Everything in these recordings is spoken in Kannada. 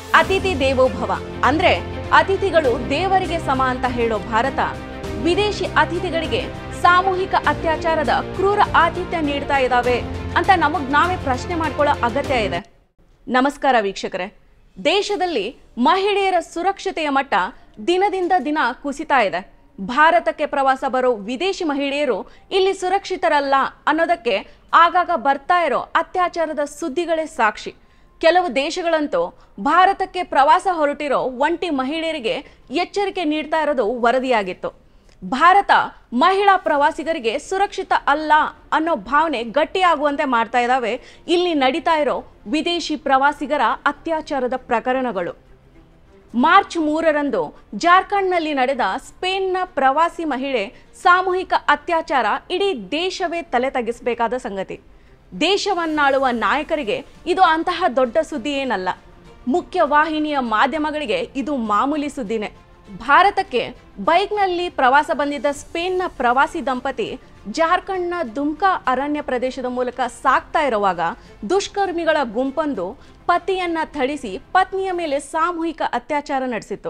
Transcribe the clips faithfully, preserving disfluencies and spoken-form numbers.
ಅತಿಥಿ ದೇವೋಭವ ಅಂದ್ರೆ ಅತಿಥಿಗಳು ದೇವರಿಗೆ ಸಮ ಅಂತ ಹೇಳೋ ಭಾರತ ವಿದೇಶಿ ಅತಿಥಿಗಳಿಗೆ ಸಾಮೂಹಿಕ ಅತ್ಯಾಚಾರದ ಕ್ರೂರ ಆತಿಥ್ಯ ನೀಡ್ತಾ ಇದ್ದಾವೆ ಅಂತ ನಮಗ್ ನಾವೇ ಪ್ರಶ್ನೆ ಮಾಡ್ಕೊಳ್ಳೋ ಅಗತ್ಯ ಇದೆ. ನಮಸ್ಕಾರ ವೀಕ್ಷಕರೇ. ದೇಶದಲ್ಲಿ ಮಹಿಳೆಯರ ಸುರಕ್ಷತೆಯ ಮಟ್ಟ ದಿನದಿಂದ ದಿನ ಕುಸಿತಾ ಇದೆ. ಭಾರತಕ್ಕೆ ಪ್ರವಾಸ ಬರೋ ವಿದೇಶಿ ಮಹಿಳೆಯರು ಇಲ್ಲಿ ಸುರಕ್ಷಿತರಲ್ಲ ಅನ್ನೋದಕ್ಕೆ ಆಗಾಗ ಬರ್ತಾ ಇರೋ ಅತ್ಯಾಚಾರದ ಸುದ್ದಿಗಳೇ ಸಾಕ್ಷಿ. ಕೆಲವು ದೇಶಗಳಂತೂ ಭಾರತಕ್ಕೆ ಪ್ರವಾಸ ಹೊರಟಿರೋ ಒಂಟಿ ಮಹಿಳೆಯರಿಗೆ ಎಚ್ಚರಿಕೆ ನೀಡ್ತಾ ಇರೋದು ವರದಿಯಾಗಿತ್ತು. ಭಾರತ ಮಹಿಳಾ ಪ್ರವಾಸಿಗರಿಗೆ ಸುರಕ್ಷಿತ ಅಲ್ಲ ಅನ್ನೋ ಭಾವನೆ ಗಟ್ಟಿಯಾಗುವಂತೆ ಮಾಡ್ತಾ ಇದ್ದಾವೆ ಇಲ್ಲಿ ನಡೀತಾ ಇರೋ ವಿದೇಶಿ ಪ್ರವಾಸಿಗರ ಅತ್ಯಾಚಾರದ ಪ್ರಕರಣಗಳು. ಮಾರ್ಚ್ ಮೂರರಂದು ಜಾರ್ಖಂಡ್ನಲ್ಲಿ ನಡೆದ ಸ್ಪೇನ್ನ ಪ್ರವಾಸಿ ಮಹಿಳೆ ಸಾಮೂಹಿಕ ಅತ್ಯಾಚಾರ ಇಡೀ ದೇಶವೇ ತಲೆ ತಗ್ಗಿಸಬೇಕಾದ ಸಂಗತಿ. ದೇಶವನ್ನಾಳುವ ನಾಯಕರಿಗೆ ಇದು ಅಂತಹ ದೊಡ್ಡ ಸುದ್ದಿ ಏನಲ್ಲ. ಮುಖ್ಯ ವಾಹಿನಿಯ ಮಾಧ್ಯಮಗಳಿಗೆ ಇದು ಮಾಮೂಲಿ ಸುದ್ದಿನೇ. ಭಾರತಕ್ಕೆ ಬೈಕ್ನಲ್ಲಿ ಪ್ರವಾಸ ಬಂದಿದ್ದ ಸ್ಪೇನ್ನ ಪ್ರವಾಸಿ ದಂಪತಿ ಜಾರ್ಖಂಡ್ನ ದುಮ್ಕಾ ಅರಣ್ಯ ಪ್ರದೇಶದ ಮೂಲಕ ಸಾಗ್ತಾ ಇರುವಾಗ ದುಷ್ಕರ್ಮಿಗಳ ಗುಂಪೊಂದು ಪತಿಯನ್ನ ಥಳಿಸಿ ಪತ್ನಿಯ ಮೇಲೆ ಸಾಮೂಹಿಕ ಅತ್ಯಾಚಾರ ನಡೆಸಿತ್ತು.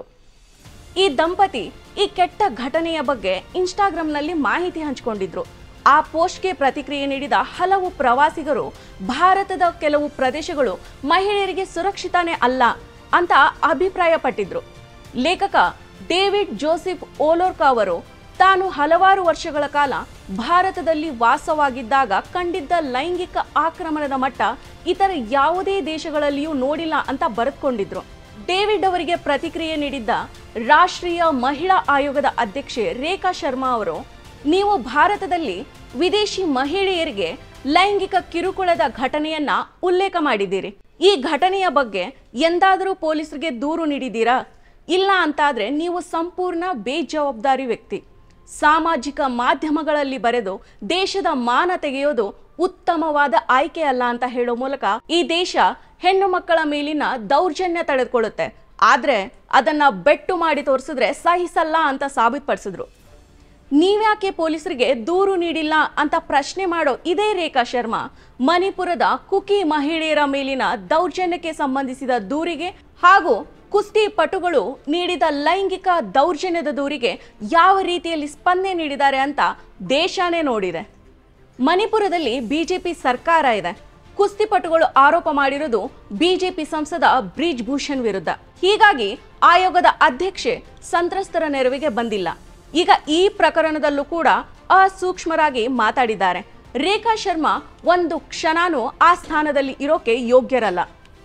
ಈ ದಂಪತಿ ಈ ಕೆಟ್ಟ ಘಟನೆಯ ಬಗ್ಗೆ ಇನ್ಸ್ಟಾಗ್ರಾಂನಲ್ಲಿ ಮಾಹಿತಿ ಹಂಚಿಕೊಂಡಿದ್ರು. ಆ ಪೋಸ್ಟ್ಗೆ ಪ್ರತಿಕ್ರಿಯೆ ನೀಡಿದ ಹಲವು ಪ್ರವಾಸಿಗರು ಭಾರತದ ಕೆಲವು ಪ್ರದೇಶಗಳು ಮಹಿಳೆಯರಿಗೆ ಸುರಕ್ಷಿತನೇ ಅಲ್ಲ ಅಂತ ಅಭಿಪ್ರಾಯಪಟ್ಟಿದ್ರು. ಲೇಖಕ ಡೇವಿಡ್ ಜೋಸೆಫ್ ಓಲೋರ್ಕಾ ಅವರು ತಾನು ಹಲವಾರು ವರ್ಷಗಳ ಕಾಲ ಭಾರತದಲ್ಲಿ ವಾಸವಾಗಿದ್ದಾಗ ಕಂಡಿದ್ದ ಲೈಂಗಿಕ ಆಕ್ರಮಣದ ಮಟ್ಟ ಇತರ ಯಾವುದೇ ದೇಶಗಳಲ್ಲಿಯೂ ನೋಡಿಲ್ಲ ಅಂತ ಬರೆದುಕೊಂಡಿದ್ರು. ಡೇವಿಡ್ ಅವರಿಗೆ ಪ್ರತಿಕ್ರಿಯೆ ನೀಡಿದ್ದ ರಾಷ್ಟ್ರೀಯ ಮಹಿಳಾ ಆಯೋಗದ ಅಧ್ಯಕ್ಷೆ ರೇಖಾ ಶರ್ಮಾ ಅವರು, ನೀವು ಭಾರತದಲ್ಲಿ ವಿದೇಶಿ ಮಹಿಳೆಯರಿಗೆ ಲೈಂಗಿಕ ಕಿರುಕುಳದ ಘಟನೆಯನ್ನ ಉಲ್ಲೇಖ ಮಾಡಿದ್ದೀರಿ. ಈ ಘಟನೆಯ ಬಗ್ಗೆ ಎಂದಾದರೂ ಪೊಲೀಸರಿಗೆ ದೂರು ನೀಡಿದ್ದೀರಾ? ಇಲ್ಲ ಅಂತಾದ್ರೆ ನೀವು ಸಂಪೂರ್ಣ ಬೇಜವಾಬ್ದಾರಿ ವ್ಯಕ್ತಿ. ಸಾಮಾಜಿಕ ಮಾಧ್ಯಮಗಳಲ್ಲಿ ಬರೆದು ದೇಶದ ಮಾನ ತೆಗೆಯೋದು ಉತ್ತಮವಾದ ಆಯ್ಕೆ ಅಲ್ಲ ಅಂತ ಹೇಳೋ ಮೂಲಕ ಈ ದೇಶ ಹೆಣ್ಣು ಮಕ್ಕಳ ಮೇಲಿನ ದೌರ್ಜನ್ಯ ತಡೆದುಕೊಳ್ಳುತ್ತೆ, ಆದ್ರೆ ಅದನ್ನ ಬೆಟ್ಟು ಮಾಡಿ ತೋರಿಸಿದ್ರೆ ಸಹಿಸಲ್ಲ ಅಂತ ಸಾಬೀತುಪಡಿಸಿದ್ರು. ನೀವ್ಯಾಕೆ ಪೊಲೀಸರಿಗೆ ದೂರು ನೀಡಿಲ್ಲ ಅಂತ ಪ್ರಶ್ನೆ ಮಾಡೋ ಇದೇ ರೇಖಾ ಶರ್ಮಾ ಮಣಿಪುರದ ಕುಕಿ ಮಹಿಳೆಯರ ಮೇಲಿನ ದೌರ್ಜನ್ಯಕ್ಕೆ ಸಂಬಂಧಿಸಿದ ದೂರಿಗೆ ಹಾಗೂ ಕುಸ್ತಿ ಪಟುಗಳು ನೀಡಿದ ಲೈಂಗಿಕ ದೌರ್ಜನ್ಯದ ದೂರಿಗೆ ಯಾವ ರೀತಿಯಲ್ಲಿ ಸ್ಪಂದನೆ ನೀಡಿದ್ದಾರೆ ಅಂತ ದೇಶನೇ ನೋಡಿದೆ. ಮಣಿಪುರದಲ್ಲಿ ಬಿಜೆಪಿ ಸರ್ಕಾರ ಇದೆ. ಕುಸ್ತಿಪಟುಗಳು ಆರೋಪ ಮಾಡಿರೋದು ಬಿಜೆಪಿ ಸಂಸದ ಬ್ರಿಜ್ ಭೂಷಣ್ ವಿರುದ್ಧ. ಹೀಗಾಗಿ ಆಯೋಗದ ಅಧ್ಯಕ್ಷೆ ಸಂತ್ರಸ್ತರ ನೆರವಿಗೆ ಬಂದಿಲ್ಲ. ಈಗ ಈ ಪ್ರಕರಣದಲ್ಲೂ ಕೂಡ ಅಸೂಕ್ಷ್ಮರಾಗಿ ಮಾತಾಡಿದ್ದಾರೆ. ರೇಖಾ ಶರ್ಮಾ ಒಂದು ಕ್ಷಣನೂ ಆ ಸ್ಥಾನದಲ್ಲಿ ಇರೋಕೆ ಯೋಗ್ಯರಲ್ಲ.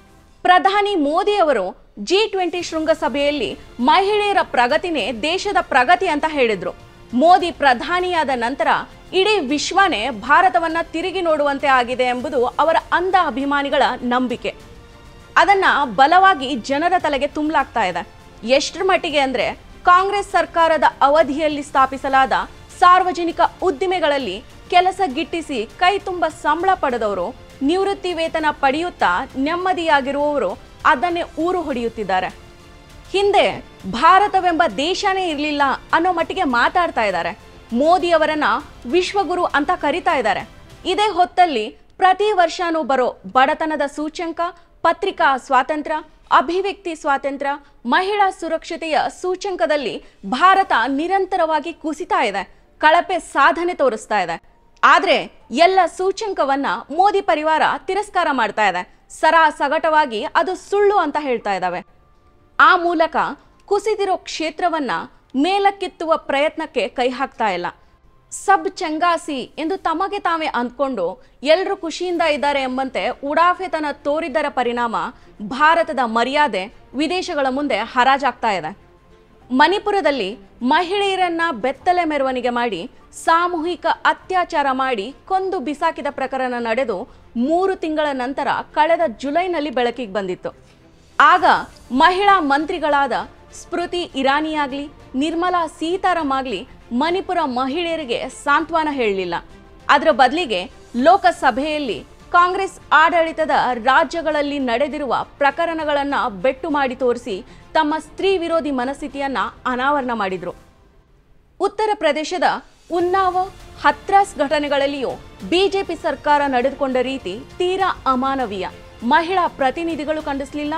ಪ್ರಧಾನಿ ಮೋದಿ ಅವರು ಜಿ ಟ್ವೆಂಟಿ ಶೃಂಗಸಭೆಯಲ್ಲಿ ಮಹಿಳೆಯರ ಪ್ರಗತಿನೇ ದೇಶದ ಪ್ರಗತಿ ಅಂತ ಹೇಳಿದ್ರು. ಮೋದಿ ಪ್ರಧಾನಿಯಾದ ನಂತರ ಇಡೀ ವಿಶ್ವನೇ ಭಾರತವನ್ನ ತಿರುಗಿ ನೋಡುವಂತೆ ಆಗಿದೆ ಎಂಬುದು ಅವರ ಅಂಧ ಅಭಿಮಾನಿಗಳ ನಂಬಿಕೆ. ಅದನ್ನ ಬಲವಾಗಿ ಜನರ ತಲೆಗೆ ತುಂಬಲಾಗ್ತಾ ಇದೆ. ಎಷ್ಟರ ಮಟ್ಟಿಗೆ ಅಂದ್ರೆ ಕಾಂಗ್ರೆಸ್ ಸರ್ಕಾರದ ಅವಧಿಯಲ್ಲಿ ಸ್ಥಾಪಿಸಲಾದ ಸಾರ್ವಜನಿಕ ಉದ್ದಿಮೆಗಳಲ್ಲಿ ಕೆಲಸ ಗಿಟ್ಟಿಸಿ ಕೈ ತುಂಬ ಸಂಬಳ ಪಡೆದವರು, ನಿವೃತ್ತಿ ವೇತನ ಪಡೆಯುತ್ತಾ ನೆಮ್ಮದಿಯಾಗಿರುವವರು ಅದನ್ನೇ ಊರು ಹೊಡೆಯುತ್ತಿದ್ದಾರೆ. ಹಿಂದೆ ಭಾರತವೆಂಬ ದೇಶನೇ ಇರಲಿಲ್ಲ ಅನ್ನೋ ಮಟ್ಟಿಗೆ ಮಾತಾಡ್ತಾ ಇದ್ದಾರೆ. ಮೋದಿ ಅವರನ್ನ ವಿಶ್ವಗುರು ಅಂತ ಕರಿತಾ ಇದ್ದಾರೆ. ಇದೇ ಹೊತ್ತಲ್ಲಿ ಪ್ರತಿ ವರ್ಷನೂ ಬರೋ ಬಡತನದ ಸೂಚ್ಯಂಕ, ಪತ್ರಿಕಾ ಸ್ವಾತಂತ್ರ್ಯ, ಅಭಿವ್ಯಕ್ತಿ ಸ್ವಾತಂತ್ರ್ಯ, ಮಹಿಳಾ ಸುರಕ್ಷತೆಯ ಸೂಚ್ಯಂಕದಲ್ಲಿ ಭಾರತ ನಿರಂತರವಾಗಿ ಕುಸಿತಾ ಇದೆ, ಕಳಪೆ ಸಾಧನೆ ತೋರಿಸ್ತಾ ಇದೆ. ಆದ್ರೆ ಎಲ್ಲ ಸೂಚ್ಯಂಕವನ್ನ ಮೋದಿ ಪರಿವಾರ ತಿರಸ್ಕಾರ ಮಾಡ್ತಾ ಇದೆ. ಸರಾ ಸಗಟವಾಗಿ ಅದು ಸುಳ್ಳು ಅಂತ ಹೇಳ್ತಾ ಇದ್ದಾವೆ. ಆ ಮೂಲಕ ಕುಸಿದಿರೋ ಕ್ಷೇತ್ರವನ್ನ ಮೇಲಕ್ಕೆತ್ತುವ ಪ್ರಯತ್ನಕ್ಕೆ ಕೈ ಹಾಕ್ತಾ ಇಲ್ಲ. ಸಬ್ ಚಂಗಾಸಿ ಎಂದು ತಮಗೆ ತಾವೇ ಅಂದ್ಕೊಂಡು ಎಲ್ಲರೂ ಖುಷಿಯಿಂದ ಇದ್ದಾರೆ ಎಂಬಂತೆ ಉಡಾಫೆತನ ತೋರಿದ್ದರ ಪರಿಣಾಮ ಭಾರತದ ಮರ್ಯಾದೆ ವಿದೇಶಗಳ ಮುಂದೆ ಹರಾಜಾಗ್ತಾ ಇದೆ. ಮಣಿಪುರದಲ್ಲಿ ಮಹಿಳೆಯರನ್ನ ಬೆತ್ತಲೆ ಮೆರವಣಿಗೆ ಮಾಡಿ ಸಾಮೂಹಿಕ ಅತ್ಯಾಚಾರ ಮಾಡಿ ಕೊಂದು ಬಿಸಾಕಿದ ಪ್ರಕರಣ ನಡೆದು ಮೂರು ತಿಂಗಳ ನಂತರ ಕಳೆದ ಜುಲೈನಲ್ಲಿ ಬೆಳಕಿಗೆ ಬಂದಿತ್ತು. ಆಗ ಮಹಿಳಾ ಮಂತ್ರಿಗಳಾದ ಸ್ಮೃತಿ ಇರಾನಿ ಆಗ್ಲಿ ನಿರ್ಮಲಾ ಸೀತಾರಾಮ್ ಆಗ್ಲಿ ಮಣಿಪುರ ಮಹಿಳೆಯರಿಗೆ ಸಾಂತ್ವನ ಹೇಳಲಿಲ್ಲ. ಅದರ ಬದಲಿಗೆ ಲೋಕಸಭೆಯಲ್ಲಿ ಕಾಂಗ್ರೆಸ್ ಆಡಳಿತದ ರಾಜ್ಯಗಳಲ್ಲಿ ನಡೆದಿರುವ ಪ್ರಕರಣಗಳನ್ನ ಬೆಟ್ಟು ಮಾಡಿ ತೋರಿಸಿ ತಮ್ಮ ಸ್ತ್ರೀ ವಿರೋಧಿ ಮನಸ್ಥಿತಿಯನ್ನ ಅನಾವರಣ ಮಾಡಿದ್ರು. ಉತ್ತರ ಪ್ರದೇಶದ ಉನ್ನಾವ ಹತ್ರಾಸ್ ಘಟನೆಗಳಲ್ಲಿಯೂ ಬಿಜೆಪಿ ಸರ್ಕಾರ ನಡೆದುಕೊಂಡ ರೀತಿ ತೀರಾ ಅಮಾನವೀಯ. ಮಹಿಳಾ ಪ್ರತಿನಿಧಿಗಳು ಖಂಡಿಸಲಿಲ್ಲ,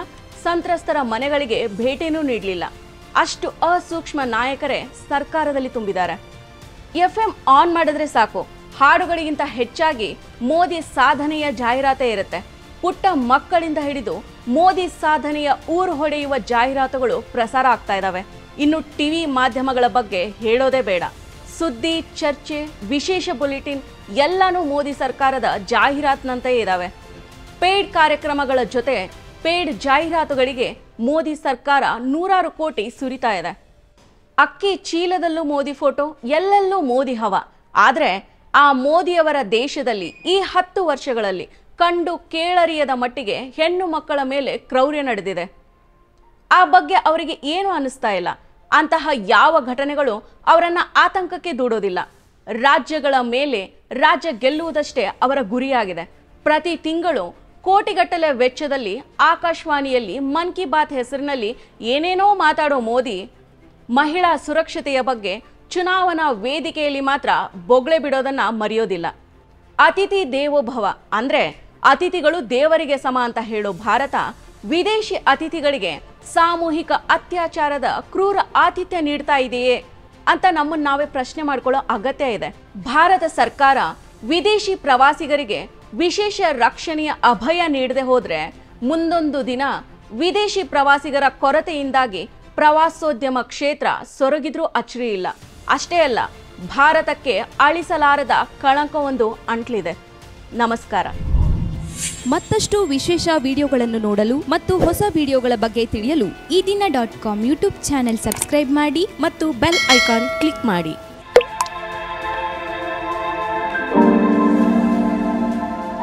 ಸಂತ್ರಸ್ತರ ಮನೆಗಳಿಗೆ ಭೇಟಿನೂ ನೀಡಲಿಲ್ಲ. ಅಷ್ಟು ಅಸೂಕ್ಷ್ಮ ನಾಯಕರೇ ಸರ್ಕಾರದಲ್ಲಿ ತುಂಬಿದ್ದಾರೆ. ಎಫ್ ಎಂ ಆನ್ ಮಾಡಿದ್ರೆ ಸಾಕು, ಹಾಡುಗಳಿಗಿಂತ ಹೆಚ್ಚಾಗಿ ಮೋದಿ ಸಾಧನೆಯ ಜಾಹೀರಾತೇ ಇರುತ್ತೆ. ಪುಟ್ಟ ಮಕ್ಕಳಿಂದ ಹಿಡಿದು ಮೋದಿ ಸಾಧನೆಯ ಊರು ಹೊಡೆಯುವ ಜಾಹೀರಾತುಗಳು ಪ್ರಸಾರ ಆಗ್ತಾ ಇದ್ದಾವೆ. ಇನ್ನು ಟಿವಿ ಮಾಧ್ಯಮಗಳ ಬಗ್ಗೆ ಹೇಳೋದೇ ಬೇಡ. ಸುದ್ದಿ, ಚರ್ಚೆ, ವಿಶೇಷ ಬುಲೆಟಿನ್ ಎಲ್ಲಾನು ಮೋದಿ ಸರ್ಕಾರದ ಜಾಹೀರಾತಿನಂತೆಯೇ ಇದ್ದಾವೆ. ಪೇಯ್ಡ್ ಕಾರ್ಯಕ್ರಮಗಳ ಜೊತೆ ಪೇಯ್ಡ್ ಜಾಹೀರಾತುಗಳಿಗೆ ಮೋದಿ ಸರ್ಕಾರ ನೂರಾರು ಕೋಟಿ ಸುರಿತಾ ಇದೆ. ಅಕ್ಕಿ ಚೀಲದಲ್ಲೂ ಮೋದಿ ಫೋಟೋ, ಎಲ್ಲೆಲ್ಲೂ ಮೋದಿ ಹವ. ಆದರೆ ಆ ಮೋದಿಯವರ ದೇಶದಲ್ಲಿ ಈ ಹತ್ತು ವರ್ಷಗಳಲ್ಲಿ ಕಂಡು ಕೇಳರಿಯದ ಮಟ್ಟಿಗೆ ಹೆಣ್ಣು ಮಕ್ಕಳ ಮೇಲೆ ಕ್ರೌರ್ಯ ನಡೆದಿದೆ. ಆ ಬಗ್ಗೆ ಅವರಿಗೆ ಏನು ಅನ್ನಿಸ್ತಾ ಇಲ್ಲ. ಅಂತಹ ಯಾವ ಘಟನೆಗಳು ಅವರನ್ನ ಆತಂಕಕ್ಕೆ ದೂಡೋದಿಲ್ಲ. ರಾಜ್ಯಗಳ ಮೇಲೆ ರಾಜ್ಯ ಗೆಲ್ಲುವುದಷ್ಟೇ ಅವರ ಗುರಿಯಾಗಿದೆ. ಪ್ರತಿ ತಿಂಗಳು ಕೋಟಿಗಟ್ಟಲೆ ವೆಚ್ಚದಲ್ಲಿ ಆಕಾಶವಾಣಿಯಲ್ಲಿ ಮನ್ ಕಿ ಬಾತ್ ಹೆಸರಿನಲ್ಲಿ ಏನೇನೋ ಮಾತಾಡೋ ಮೋದಿ ಮಹಿಳಾ ಸುರಕ್ಷತೆಯ ಬಗ್ಗೆ ಚುನಾವಣಾ ವೇದಿಕೆಯಲ್ಲಿ ಮಾತ್ರ ಬೊಗಳೆ ಬಿಡೋದನ್ನ ಮರೆಯೋದಿಲ್ಲ. ಅತಿಥಿ ದೇವೋಭವ ಅಂದ್ರೆ ಅತಿಥಿಗಳು ದೇವರಿಗೆ ಸಮ ಅಂತ ಹೇಳೋ ಭಾರತ ವಿದೇಶಿ ಅತಿಥಿಗಳಿಗೆ ಸಾಮೂಹಿಕ ಅತ್ಯಾಚಾರದ ಕ್ರೂರ ಆತಿಥ್ಯ ನೀಡ್ತಾ ಇದೆಯೇ ಅಂತ ನಮ್ಮನ್ನು ನಾವೇ ಪ್ರಶ್ನೆ ಮಾಡ್ಕೊಳ್ಳೋ ಅಗತ್ಯ ಇದೆ. ಭಾರತ ಸರ್ಕಾರ ವಿದೇಶಿ ಪ್ರವಾಸಿಗರಿಗೆ ವಿಶೇಷ ರಕ್ಷಣೆಯ ಅಭಯ ನೀಡದೆ ಹೋದ್ರೆ ಮುಂದೊಂದು ದಿನ ವಿದೇಶಿ ಪ್ರವಾಸಿಗರ ಕೊರತೆಯಿಂದಾಗಿ ಪ್ರವಾಸೋದ್ಯಮ ಕ್ಷೇತ್ರ ಸೊರಗಿದ್ರೂ ಅಚ್ಚರಿ ಇಲ್ಲ. ಅಷ್ಟೇ ಅಲ್ಲ, ಭಾರತಕ್ಕೆ ಅಳಿಸಲಾರದ ಕಳಂಕವೊಂದು ಅಂಟ್ಲಿದೆ. ನಮಸ್ಕಾರ. ಮತ್ತಷ್ಟು ವಿಶೇಷ ವಿಡಿಯೋಗಳನ್ನು ನೋಡಲು ಮತ್ತು ಹೊಸ ವಿಡಿಯೋಗಳ ಬಗ್ಗೆ ತಿಳಿಯಲು Ee Dina dot com YouTube channel subscribe ಮಾಡಿ ಮತ್ತು ಬೆಲ್ ಐಕಾನ್ ಕ್ಲಿಕ್ ಮಾಡಿ.